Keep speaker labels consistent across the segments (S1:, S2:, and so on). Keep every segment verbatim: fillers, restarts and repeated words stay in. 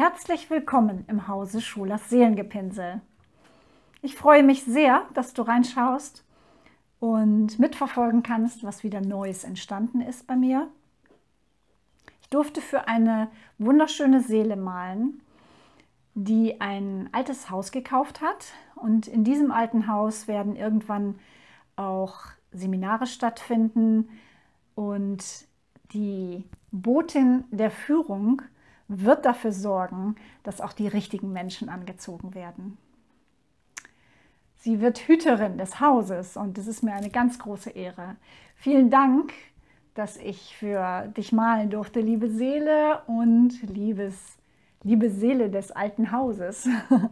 S1: Herzlich willkommen im Hause Schulers Seelengepinsel. Ich freue mich sehr, dass du reinschaust und mitverfolgen kannst, was wieder Neues entstanden ist bei mir. Ich durfte für eine wunderschöne Seele malen, die ein altes Haus gekauft hat. Und in diesem alten Haus werden irgendwann auch Seminare stattfinden. Und die Botin der Führung wird dafür sorgen, dass auch die richtigen Menschen angezogen werden. Sie wird Hüterin des Hauses und das ist mir eine ganz große Ehre. Vielen Dank, dass ich für dich malen durfte, liebe Seele und liebes, liebe Seele des alten Hauses.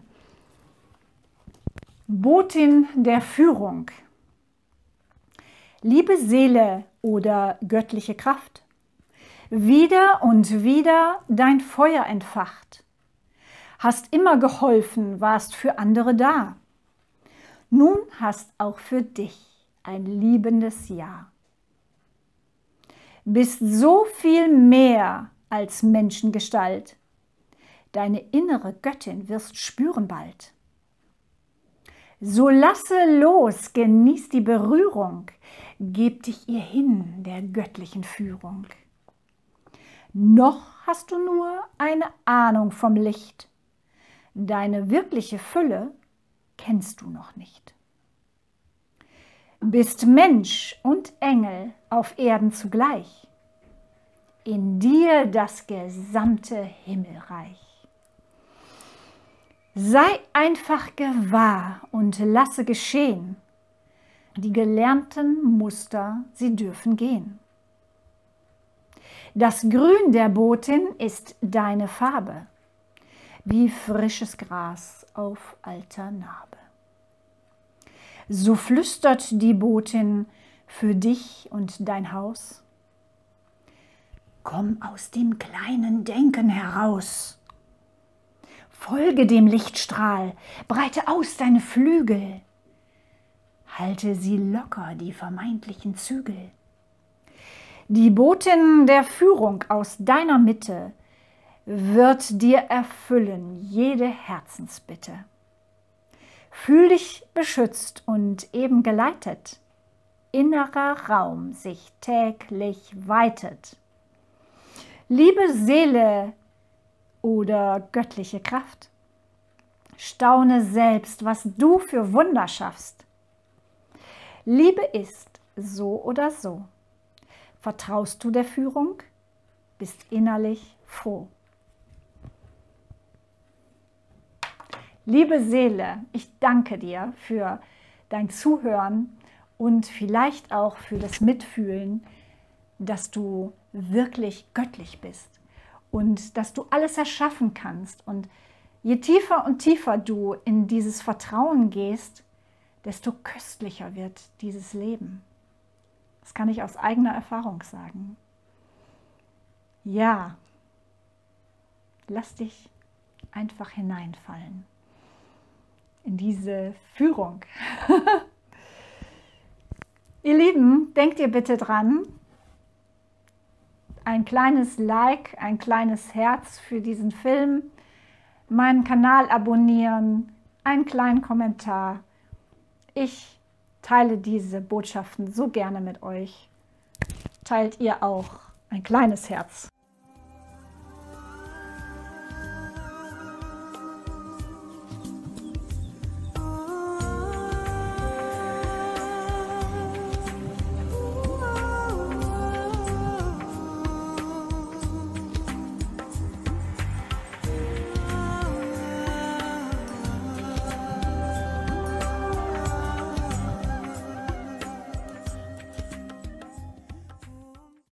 S1: Botin der Führung. Liebe Seele oder göttliche Kraft, wieder und wieder dein Feuer entfacht. Hast immer geholfen, warst für andere da. Nun hast auch für dich ein liebendes Ja. Bist so viel mehr als Menschengestalt. Deine innere Göttin wirst spüren bald. So lasse los, genieß die Berührung, gib dich ihr hin der göttlichen Führung. Noch hast du nur eine Ahnung vom Licht. Deine wirkliche Fülle kennst du noch nicht. Bist Mensch und Engel auf Erden zugleich. In dir das gesamte Himmelreich. Sei einfach gewahr und lasse geschehen. Die gelernten Muster, sie dürfen gehen. Das Grün der Botin ist deine Farbe, wie frisches Gras auf alter Narbe. So flüstert die Botin für dich und dein Haus. Komm aus dem kleinen Denken heraus. Folge dem Lichtstrahl, breite aus deine Flügel. Halte sie locker, die vermeintlichen Zügel. Die Botin der Führung aus deiner Mitte wird dir erfüllen jede Herzensbitte. Fühl dich beschützt und eben geleitet. Innerer Raum sich täglich weitet. Liebe Seele oder göttliche Kraft, staune selbst, was du für Wunder schaffst. Liebe ist so oder so. Vertraust du der Führung, bist innerlich froh. Liebe Seele, ich danke dir für dein Zuhören und vielleicht auch für das Mitfühlen, dass du wirklich göttlich bist und dass du alles erschaffen kannst. Und je tiefer und tiefer du in dieses Vertrauen gehst, desto köstlicher wird dieses Leben. Das kann ich aus eigener Erfahrung sagen. Ja, lass dich einfach hineinfallen in diese Führung. Ihr Lieben, denkt ihr bitte dran, ein kleines Like, ein kleines Herz für diesen Film, meinen Kanal abonnieren, einen kleinen Kommentar. Ich teile diese Botschaften so gerne mit euch. Teilt ihr auch ein kleines Herz.